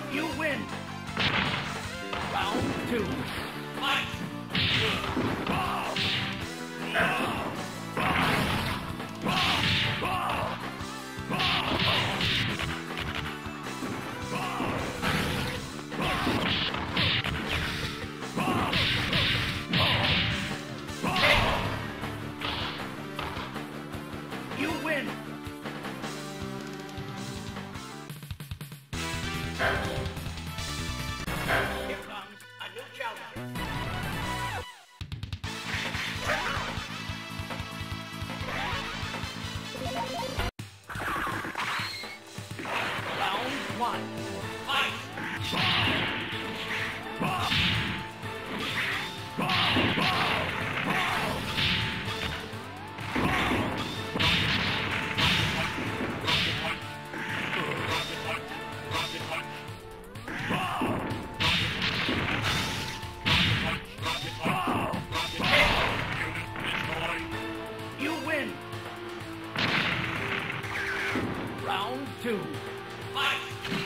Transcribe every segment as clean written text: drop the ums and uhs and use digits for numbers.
You win. Round two. Fight. You win. Here comes a new challenger. Round one. Fight. You win. Round two. Fight.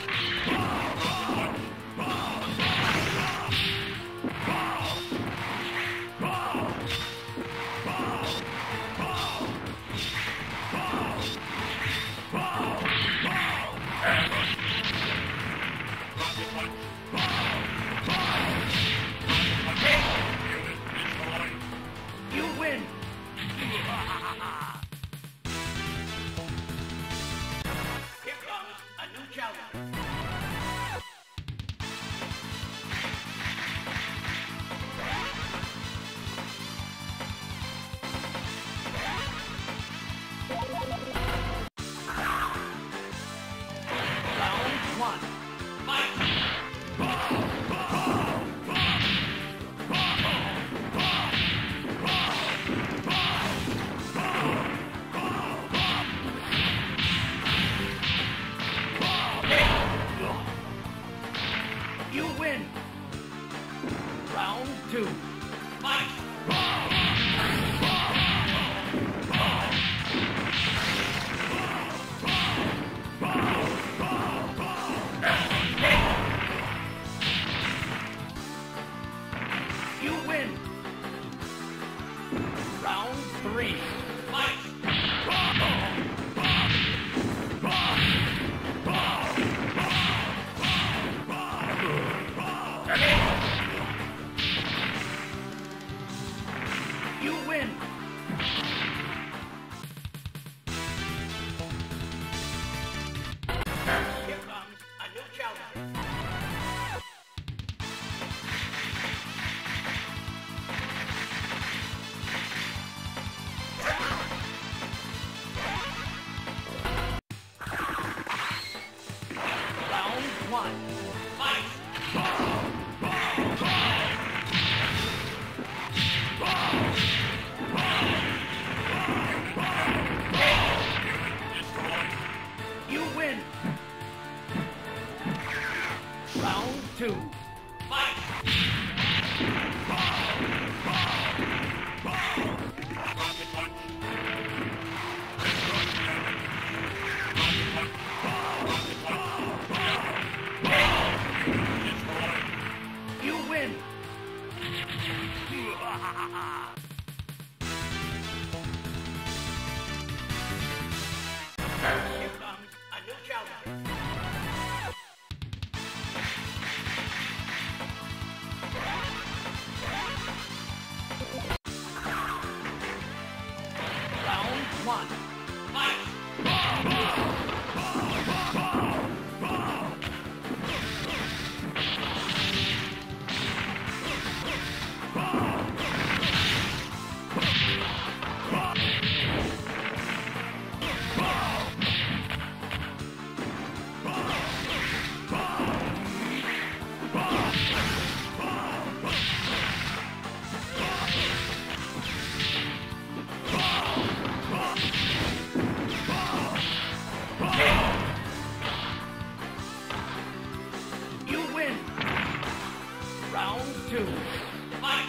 You win. Here comes a new challenger. Round one. Fight. You win. Round two. Fight. You win. Round three. Fight. You win. Here comes a new challenger. Round one. Fight. You win. Round two. Fight. You win. Here comes a new challenger. Round one. Fight. You win. Round two. Fight.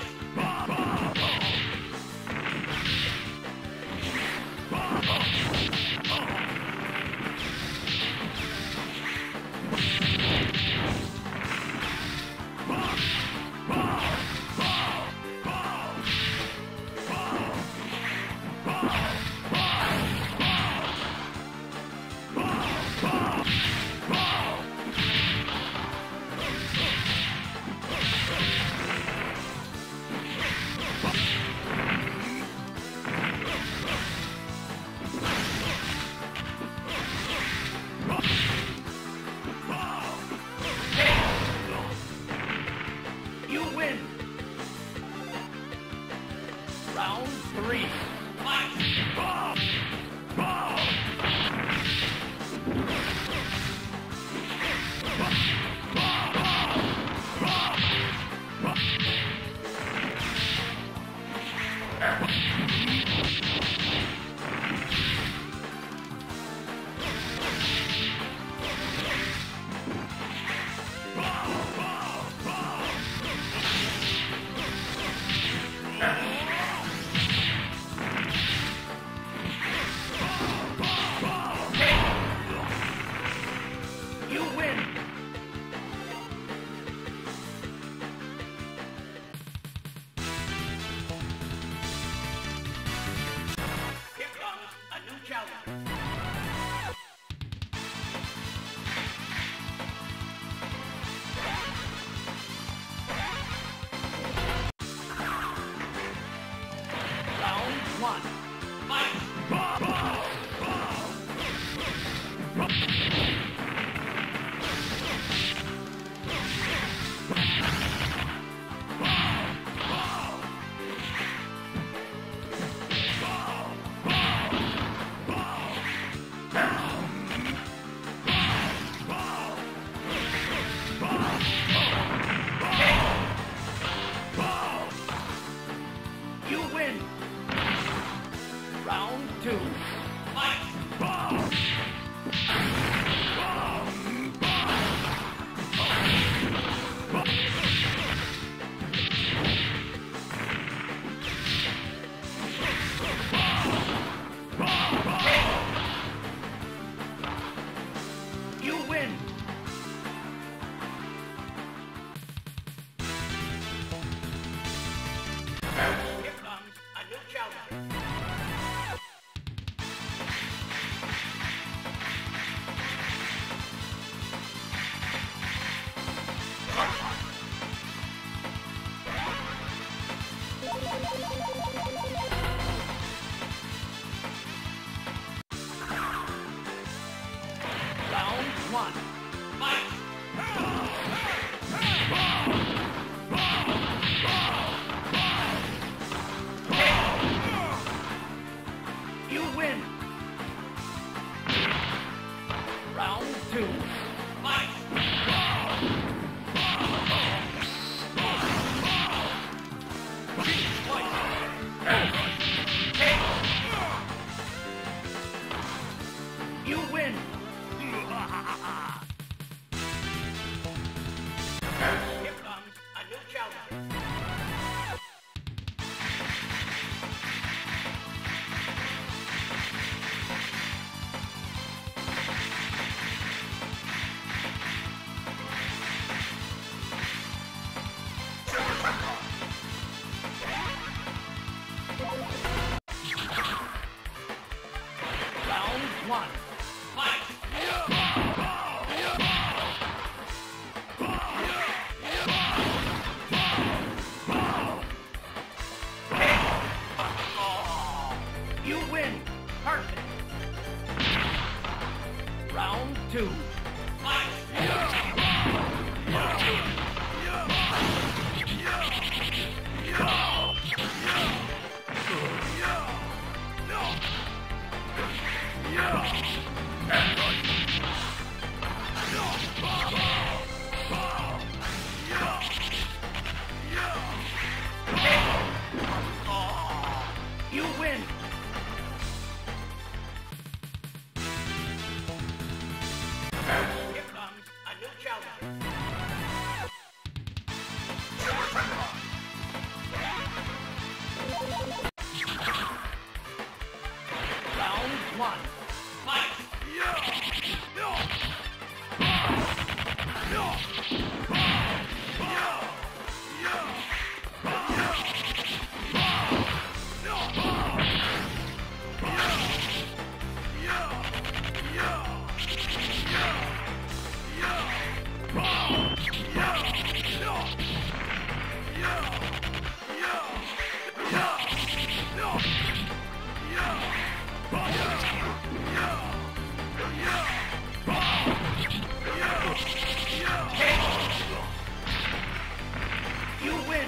You win.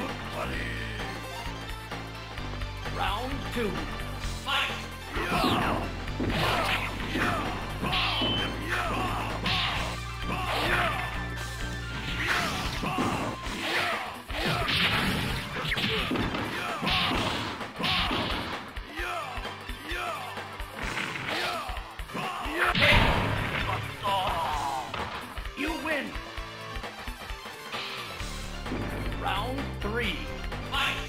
Round 2. Fight. You win. Round 3. Fight.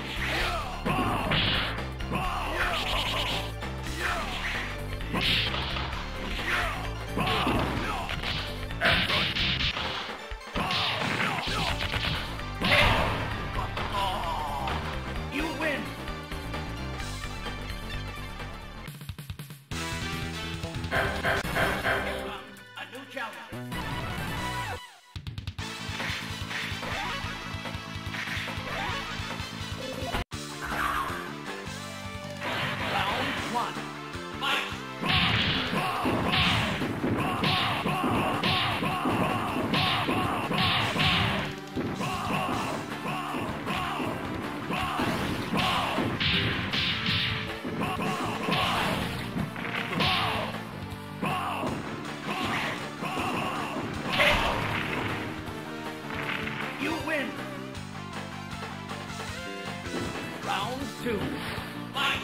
You win. A new challenger. Round 1. Fight. You win. Round 2. Fight.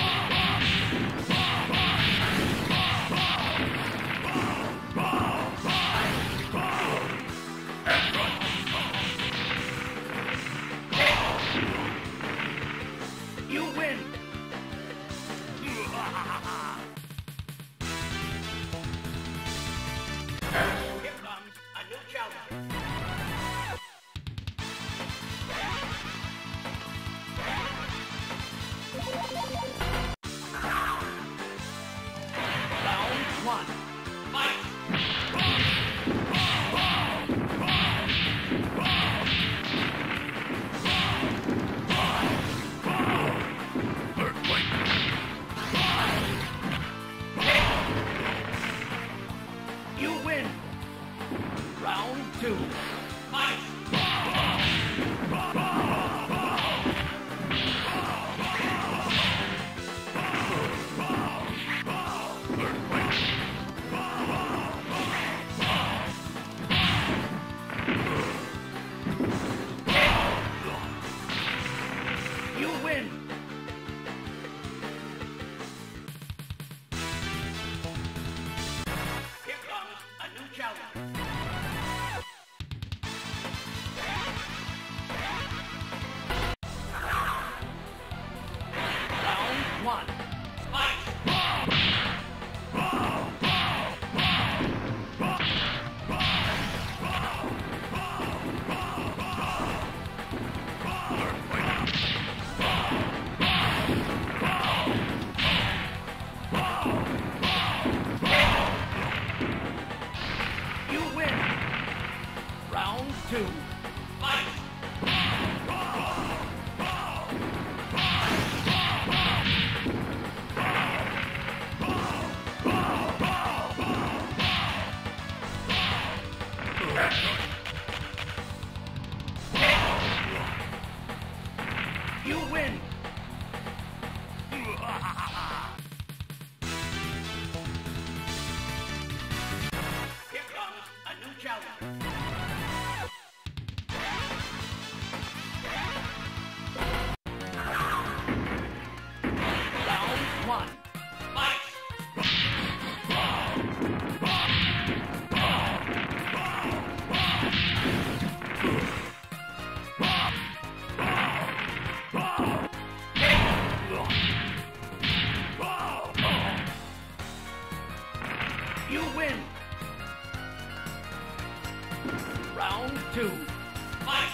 You win. Here comes a new challenger. Round 1. Fight. You win. Round 2. Fight. You win. Here comes a new challenger. Round 1. Fight. You win. Round 2. Fight. You win. Here comes a new challenger. Round two. Fight!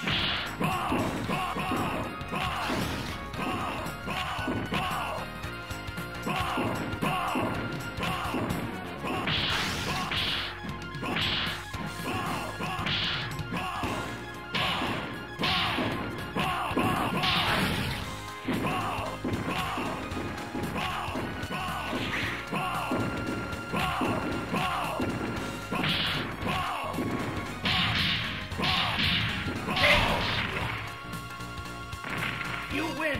You win!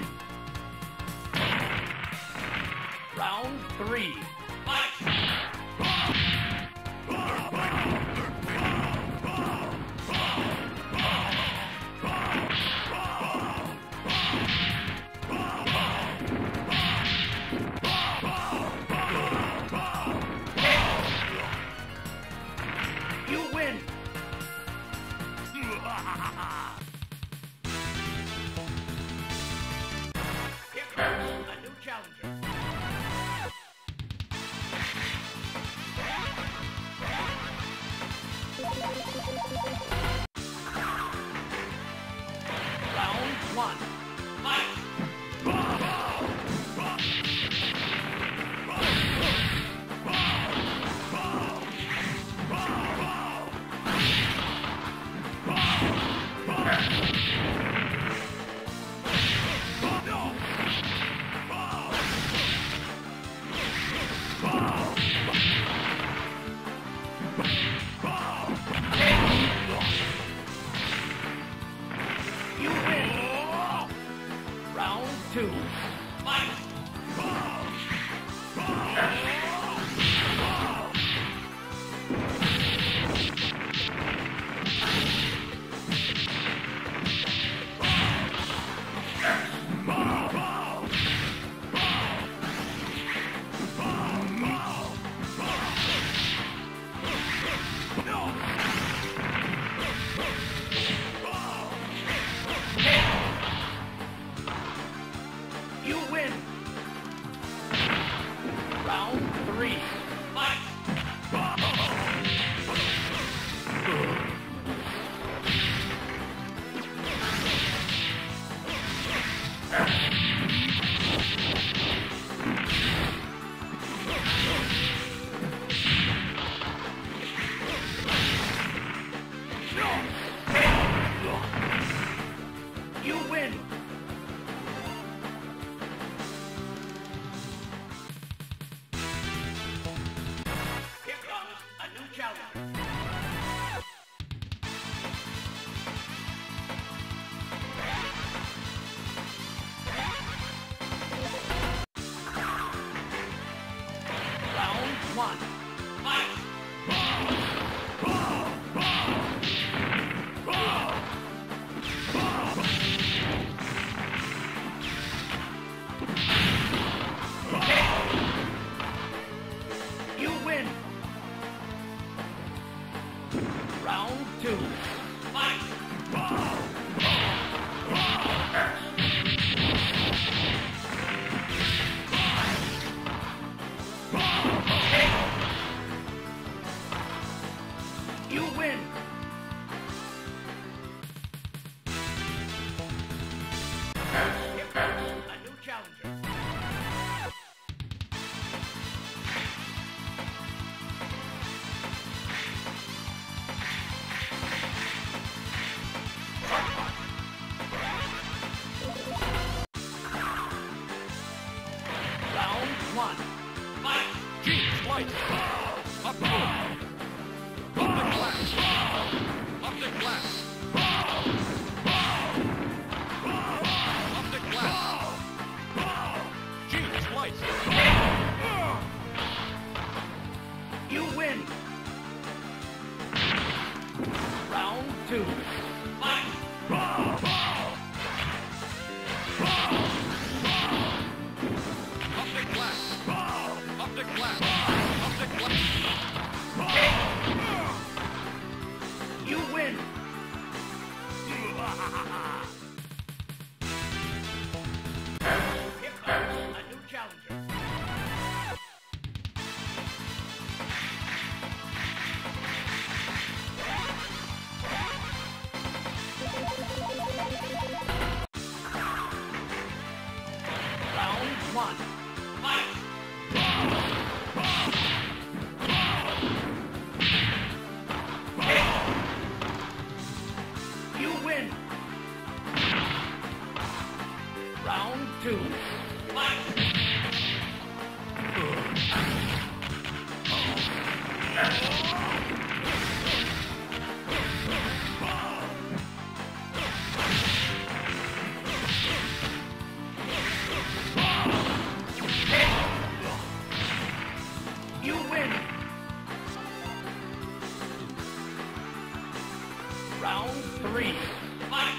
Round three. Fight! You win! Here comes a new challenger. Round one. Fight! You win! Round two. Fight! You win! Round three. Fight! You win! Here comes a new challenger. Round one. Fight! You win! Round two. Fight! You win! Here comes a new challenger. Round one. Fight! G-Slice! Up the glass! Up the glass! Up the glass! G-Slice! You win! Round two. Fight! Up the glass! Up the glass! Up the glass! You win! Here comes a new challenger. two. Fight! You win! Round three. Fight!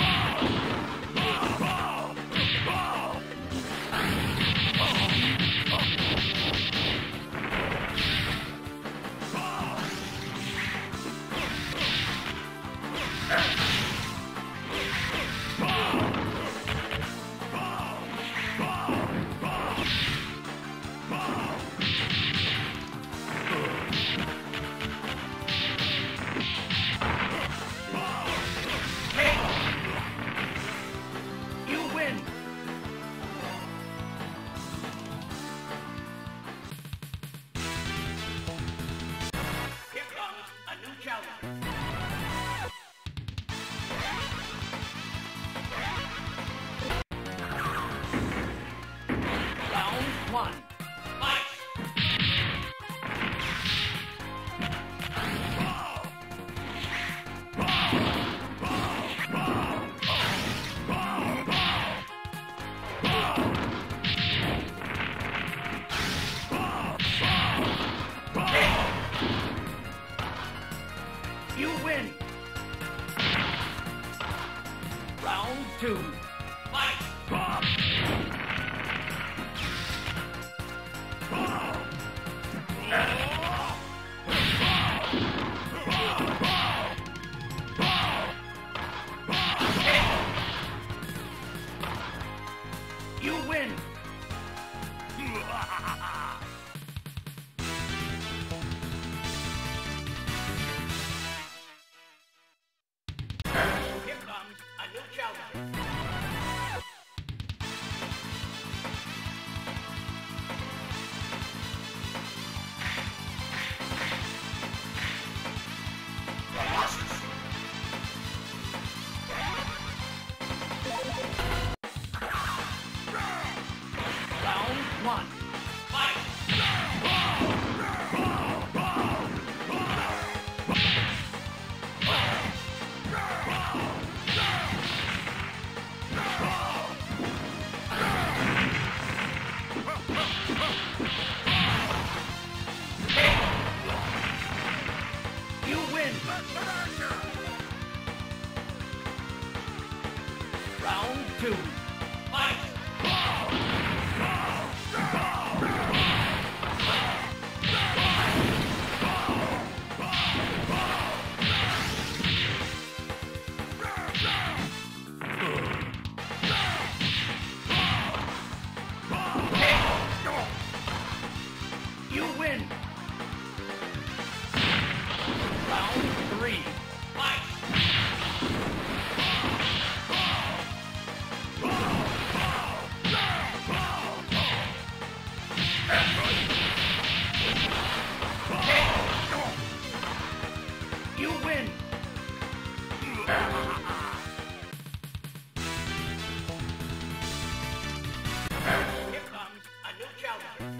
You win! Here comes a new challenger. Round one. Fight! You win! Round two. Fight! You win! Here comes a new challenger. Round one. Fight! You win! Round two. Fight! You win! Round three. Fight! You win! Here comes a new challenger.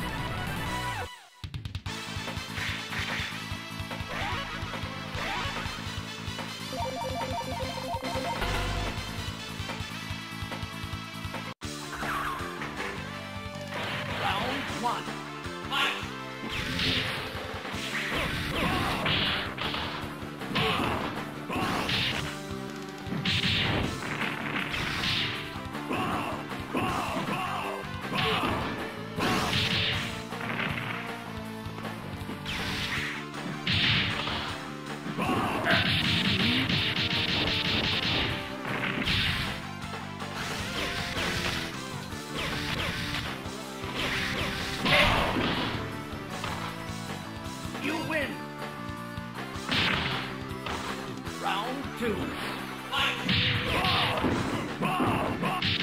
Round one. Fight! You win! Round two. Fight!